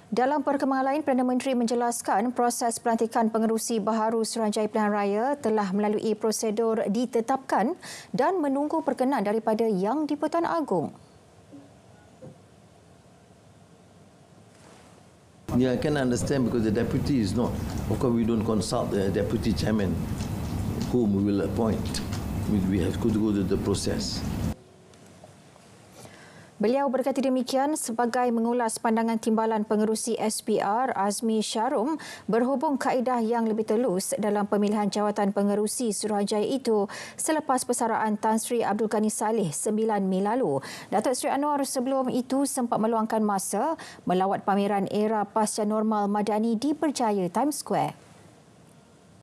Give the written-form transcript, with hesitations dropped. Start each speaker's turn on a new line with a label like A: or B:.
A: Dalam perkembangan lain, Perdana Menteri menjelaskan proses pelantikan pengerusi baharu Suruhanjaya Pilihan Raya telah melalui prosedur ditetapkan dan menunggu perkenan daripada Yang di-Pertuan Agong.
B: Yeah, I can understand because the deputy is not. Of course, we don't consult the deputy chairman whom we will appoint. We have to go to the process.
A: Beliau berkata demikian sebagai mengulas pandangan timbalan pengerusi SPR Azmi Sharum berhubung kaedah yang lebih telus dalam pemilihan jawatan pengerusi Suruhanjaya itu selepas persaraan Tan Sri Abdul Ghani Saleh 9 Mei lalu. Datuk Seri Anwar sebelum itu sempat meluangkan masa melawat pameran era pasca normal Madani di Berjaya Times Square.